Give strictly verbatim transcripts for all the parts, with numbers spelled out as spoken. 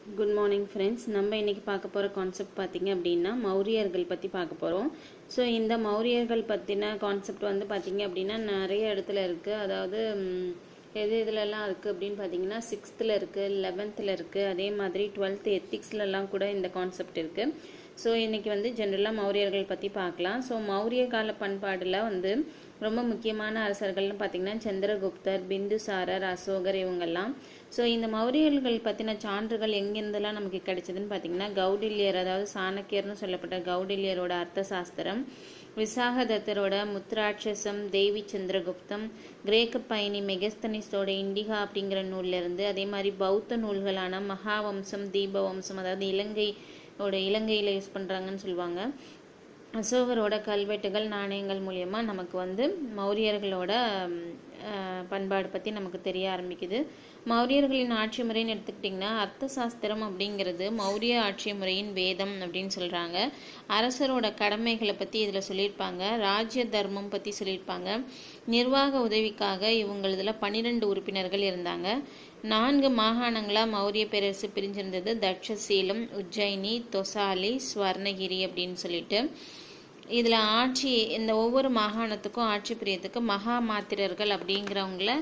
Good morning friends. நம்ம இன்றைக்கி பார்க்க போகிற கான்செப்ட் பார்த்திங்க அப்படின்னா மௌரியர்கள் பற்றி பார்க்க போகிறோம். ஸோ இந்த மௌரியர்கள் பற்றின கான்செப்ட் வந்து பார்த்திங்க அப்படின்னா நிறைய இடத்துல இருக்குது. அதாவது எது இதுலலாம் இருக்குது அப்படின்னு பார்த்தீங்கன்னா சிக்ஸ்த்தில் இருக்குது, லெவன்த்தில் இருக்குது, அதே மாதிரி டுவெல்த் எத்திக்ஸ்லலாம் கூட இந்த கான்செப்ட் இருக்குது. ஸோ இன்றைக்கி வந்து ஜென்ரலாக மௌரியர்கள் பற்றி பார்க்கலாம். ஸோ மௌரிய கால பண்பாடில் வந்து ரொம்ப முக்கியமான அரசர்கள்னு பார்த்திங்கன்னா சந்திரகுப்தர், பிந்துசாரர், அசோகர் இவங்கெல்லாம். ஸோ இந்த மௌரியர்கள் பற்றின சான்றுகள் எங்கேருந்தெல்லாம் நமக்கு கிடைச்சதுன்னு பார்த்திங்கன்னா கௌடில்யர், அதாவது சாணக்கியர்னு சொல்லப்பட்ட கௌடில்யரோட அர்த்த சாஸ்திரம், விசாகதத்தரோட முத்ராட்சசம், தேவி சந்திரகுப்தம், கிரேக்க பயணி மெகஸ்தனிஸோட இண்டிகா அப்படிங்கிற நூல்லேருந்து, அதே மாதிரி பௌத்த நூல்களான மகாவம்சம், தீபவம்சம், அதாவது இலங்கையோட இலங்கையில் யூஸ் பண்ணுறாங்கன்னு சொல்லுவாங்க, அசோகரோட கல்வெட்டுகள், நாணயங்கள் மூலயமா நமக்கு வந்து மௌரியர்களோட பண்பாடு பற்றி நமக்கு தெரிய ஆரம்பிக்குது. மௌரியர்களின் ஆட்சி முறைன்னு எடுத்துக்கிட்டிங்கன்னா அர்த்த சாஸ்திரம் அப்படிங்கிறது மௌரிய ஆட்சி முறையின் வேதம் அப்படின்னு சொல்கிறாங்க. அரசரோட கடமைகளை பற்றி இதில் சொல்லியிருப்பாங்க. ராஜ்ய தர்மம் பற்றி சொல்லியிருப்பாங்க. நிர்வாக உதவிக்காக இவங்களதில் பன்னிரெண்டு உறுப்பினர்கள் இருந்தாங்க. நான்கு மாகாணங்களாக மௌரிய பேரரசு பிரிஞ்சிருந்தது. தட்சசீலம், உஜ்ஜயினி, தொசாலி, ஸ்வர்ணகிரி அப்படின்னு சொல்லிட்டு. இதில் ஆட்சி இந்த ஒவ்வொரு மாகாணத்துக்கும் ஆட்சி பிரியத்துக்கு மகா மாத்திரர்கள் அப்படிங்கிறவங்கள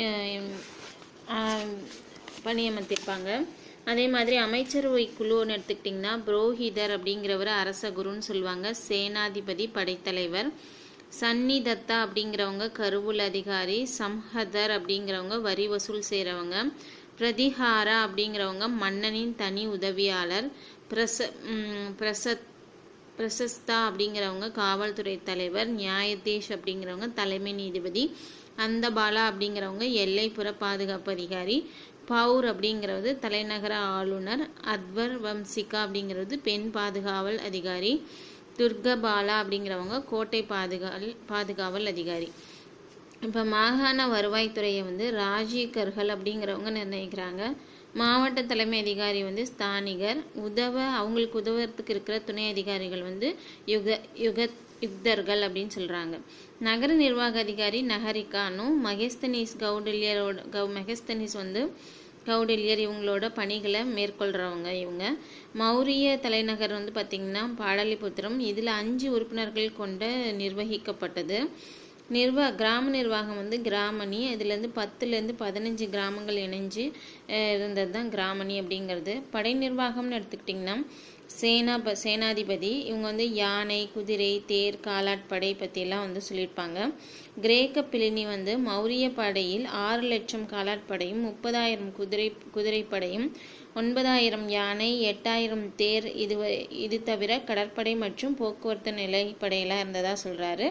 பணியமர்த்திருப்பாங்க. அதே மாதிரி அமைச்சரவை குழுன்னு எடுத்துக்கிட்டிங்கன்னா புரோஹிதர் அப்படிங்கிறவர் அரச குருன்னு சொல்லுவாங்க. சேனாதிபதி படைத்தலைவர். சன்னிதத்தா அப்படிங்கிறவங்க கருவூல அதிகாரி. சம்ஹதர் அப்படிங்கிறவங்க வரி வசூல் செய்கிறவங்க. பிரதிஹாரா அப்படிங்கிறவங்க மன்னனின் தனி உதவியாளர். பிரச பிரசத் பிரசஸ்தா அப்படிங்கிறவங்க காவல்துறை தலைவர். நியாயதேஷ் அப்படிங்கிறவங்க தலைமை நீதிபதி. அந்தபாலா அப்படிங்கிறவங்க எல்லைப்புற பாதுகாப்பு அதிகாரி. பவுர் அப்படிங்கிறது தலைநகர ஆளுநர். அத்வர் வம்சிகா அப்படிங்கிறது பெண் பாதுகாவல் அதிகாரி. துர்கபாலா அப்படிங்கிறவங்க கோட்டை பாதுகாவல் பாதுகாவல் அதிகாரி. இப்போ மாகாண வருவாய்த்துறையை வந்து ராஜீகர்கள் அப்படிங்கிறவங்க நிர்ணயிக்கிறாங்க. மாவட்ட தலைமை அதிகாரி வந்து ஸ்தானிகர். உதவ அவங்களுக்கு உதவுறதுக்கு இருக்கிற துணை அதிகாரிகள் வந்து யுக யுக யுக்தர்கள் அப்படின்னு சொல்கிறாங்க. நகர நிர்வாக அதிகாரி நகரிகானும். மகஸ்தனிஸ் கௌடில்யரோட கௌ மெகஸ்தனிஸ் வந்து கௌடில்யர் இவங்களோட பணிகளை மேற்கொள்கிறவங்க இவங்க. மௌரிய தலைநகர் வந்து பார்த்திங்கன்னா பாடலிபுத்திரம். இதில் அஞ்சு உறுப்பினர்கள் கொண்ட நிர்வகிக்கப்பட்டது. நிர்வா கிராம நிர்வாகம் வந்து கிராமணி. இதுலேருந்து பத்துலேருந்து பதினஞ்சு கிராமங்கள் இணைஞ்சு இருந்தது தான் கிராமணி அப்படிங்கிறது. படை நிர்வாகம்னு எடுத்துக்கிட்டிங்கன்னா சேனா சேனாதிபதி இவங்க வந்து யானை, குதிரை, தேர், காலாட்படை பற்றியெல்லாம் வந்து சொல்லியிருப்பாங்க. கிரேக்க பிளினி வந்து மௌரிய படையில் ஆறு லட்சம் காலாட்படையும், முப்பதாயிரம் குதிரை குதிரைப்படையும், ஒன்பதாயிரம் யானை, எட்டாயிரம் தேர், இது இது தவிர கடற்படை மற்றும் போக்குவரத்து நிலைப்படையெல்லாம் இருந்ததாக சொல்கிறாரு.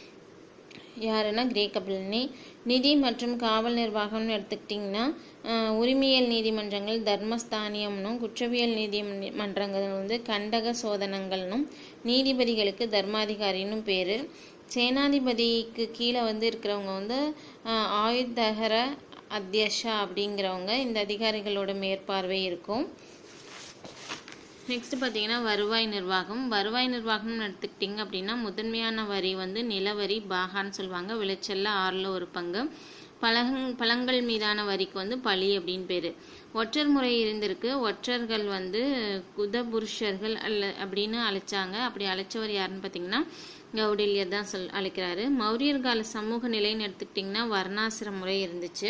யாருன்னா கிரேக்க பிளினி. நிதி மற்றும் காவல் நிர்வாகம்னு எடுத்துக்கிட்டிங்கன்னா உரிமையல் நீதிமன்றங்கள் தர்மஸ்தானியம்னும், குற்றவியல் நீதிமன்றங்கள் வந்து கண்டக சோதனங்கள்னும், நீதிபதிகளுக்கு தர்மாதிகாரின்னு பேர். சேனாதிபதிக்கு கீழே வந்து இருக்கிறவங்க வந்து ஆயுதகர அத்தியஷா அப்படிங்கிறவங்க. இந்த அதிகாரிகளோட மேற்பார்வை இருக்கும். நெக்ஸ்ட் பார்த்தீங்கன்னா வருவாய் நிர்வாகம். வருவாய் நிர்வாகம்னு எடுத்துக்கிட்டிங்க அப்படின்னா முதன்மையான வரி வந்து நிலவரி, பாகான்னு சொல்லுவாங்க. விளைச்சல்ல ஆறில் ஒரு பங்கு. பழங் பழங்கள் மீதான வரிக்கு வந்து பலி அப்படின்னு பேர். ஒற்றர் முறை இருந்திருக்கு. ஒற்றர்கள் வந்து குதபுருஷர்கள் அல்ல அப்படின்னு அழைச்சாங்க. அப்படி அழைச்சவர் யாருன்னு பார்த்தீங்கன்னா கௌடில்யர் தான் சொல் அழைக்கிறாரு. மௌரியர் கால சமூக நிலைன்னு எடுத்துக்கிட்டிங்கன்னா வர்ணாசிர முறை இருந்துச்சு.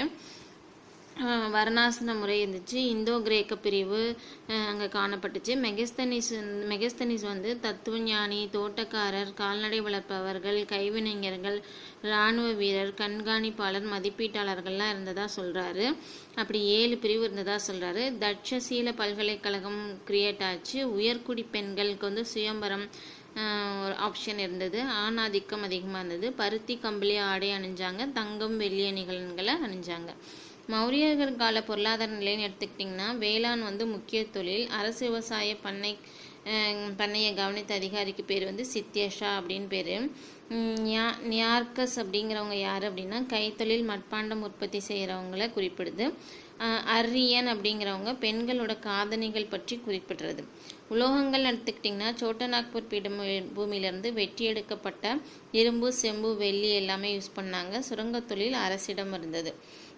வர்ணாசன முறை இருந்துச்சு. இந்தோ கிரேக்க பிரிவு அங்கே காணப்பட்டுச்சு. மெகஸ்தனிஸ் மெகஸ்தனிஸ் வந்து தத்துவஞானி, தோட்டக்காரர், கால்நடை வளர்ப்பவர்கள், கைவினைஞர்கள், இராணுவ வீரர், கண்காணிப்பாளர், மதிப்பீட்டாளர்கள்லாம் இருந்ததா சொல்கிறாரு. அப்படி ஏழு பிரிவு இருந்ததா சொல்கிறாரு. தட்சசீல பல்கலைக்கழகம் கிரியேட் ஆச்சு. உயர்குடி பெண்களுக்கு வந்து சுயம்பரம் ஒரு ஆப்ஷன் இருந்தது. ஆணாதிக்கம் அதிகமாக இருந்தது. பருத்தி கம்பளி ஆடை அணிஞ்சாங்க. தங்கம் வெள்ளிய நிகழ்களை அணிஞ்சாங்க. மௌரியர்கள் கால பொருளாதார நிலைன்னு எடுத்துக்கிட்டிங்கன்னா வேளாண் வந்து முக்கிய தொழில். அரசு விவசாய பண்ணை பண்ணையை கவனித்த அதிகாரிக்கு பேர் வந்து சித்தியஷா அப்படின்னு பேர். நியா நியார்கஸ் அப்படிங்கிறவங்க யார் அப்படின்னா கைத்தொழில் மட்பாண்டம் உற்பத்தி செய்கிறவங்கள குறிப்பிடுது. அரியன் அப்படிங்கிறவங்க பெண்களோட காதணிகள் பற்றி குறிப்பிடுறது. உலோகங்கள் எடுத்துக்கிட்டிங்கன்னா சோட்டநாக்பூர் பீடபூமி பூமியிலிருந்து வெட்டி எடுக்கப்பட்ட இரும்பு, செம்பு, வெள்ளி எல்லாமே யூஸ் பண்ணாங்க. சுரங்க தொழில் அரசிடம் இருந்தது.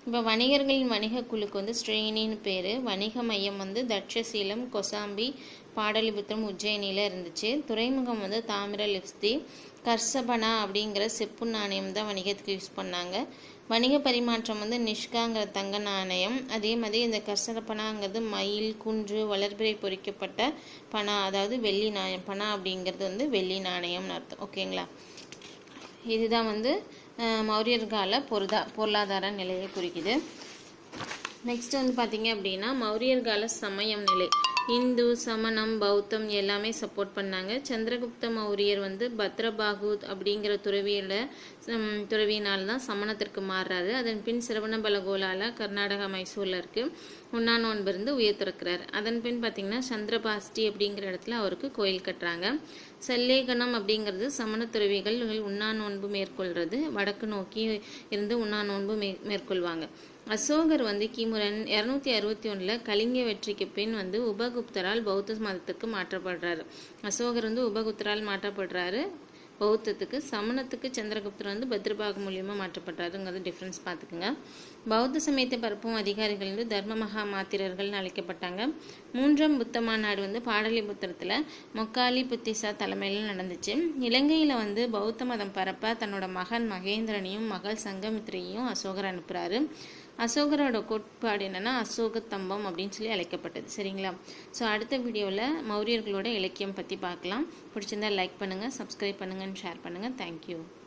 இப்போ வணிகர்களின் வணிக குழுக்கு வந்து ஸ்ரேணின்னு பேர். வணிக மையம் வந்து தட்சசீலம், கொசாம்பி, பாடலிபுத்திரம், உஜ்ஜயினியில் இருந்துச்சு. துறைமுகம் வந்து தாமிரலிப்தி. கர்சபனா அப்படிங்கிற செப்பு நாணயம் தான் வணிகத்துக்கு யூஸ் பண்ணாங்க. வணிக பரிமாற்றம் வந்து நிஷ்காங்கிற தங்க நாணயம். அதே மாதிரி இந்த கர்சபனாங்கிறது மயில், குன்று, வளர்பிறை பொறிக்கப்பட்ட பணா, அதாவது வெள்ளி நாணயம். பணா அப்படிங்கிறது வந்து வெள்ளி நாணயம்னு அர்த்தம். ஓகேங்களா? இதுதான் வந்து மௌரியர் கால பொருதா பொருளாதார நிலையை குறிக்குது. நெக்ஸ்ட் வந்து பார்த்தீங்க அப்படின்னா மௌரியர் கால சமயம் நிலை. இந்து, சமணம், பௌத்தம் எல்லாமே சப்போர்ட் பண்ணாங்க. சந்திரகுப்த மௌரியர் வந்து பத்ரபாகு அப்படிங்கிற துறவியோட துறவியினால் தான் சமணத்திற்கு மாறுறாரு. அதன் பின் சிரவணபலகோலால கர்நாடகா மைசூரில் இருக்கு உண்ணா நோன்பு இருந்து உயர் திறக்கிறார். அதன் பின் பார்த்தீங்கன்னா சந்திரபாஸ்டி அப்படிங்கிற இடத்துல அவருக்கு கோயில் கட்டுறாங்க. சல்லேகனம் அப்படிங்கிறது சமண துறவிகள் உண்ணா நோன்பு மேற்கொள்றது. வடக்கு நோக்கி இருந்து உண்ணா நோன்பு மே மேற்கொள்வாங்க. அசோகர் வந்து கிமு இரநூத்தி அறுபத்தி ஒன்றில் கலிங்க வெற்றிக்கு பின் வந்து உபகுப்தரால் பௌத்த மதத்துக்கு மாற்றப்படுறாரு. அசோகர் வந்து உபகுப்தரால் மாற்றப்படுறாரு பௌத்தத்துக்கு. சமணத்துக்கு சந்திரகுப்தர் வந்து பத்ரபாகு மூலியமாக மாற்றப்படுறாருங்கிறது டிஃப்ரென்ஸ் பார்த்துக்குங்க. பௌத்த சமயத்தை பரப்பும் அதிகாரிகள் வந்து தர்ம மகா மாத்திரர்கள்னு அழைக்கப்பட்டாங்க. மூன்றாம் புத்த மாநாடு வந்து பாடலிபுத்திரத்தில் மொக்காலி புத்திசா தலைமையில் நடந்துச்சு. இலங்கையில் வந்து பௌத்த மதம் பரப்ப தன்னோட மகன் மகேந்திரனையும் மகள் சங்கமித்ரையும் அசோகர் அனுப்புகிறாரு. அசோகரோட கோட்பாடு என்னன்னா அசோக தம்பம் அப்படின்னு சொல்லி அழைக்கப்பட்டது. சரிங்களா? ஸோ அடுத்த வீடியோவில் மௌரியர்களோட இலக்கியம் பற்றி பார்க்கலாம். பிடிச்சிருந்தா லைக் பண்ணுங்கள், சப்ஸ்கிரைப் பண்ணுங்கள், ஷேர் பண்ணுங்கள். தேங்க்யூ.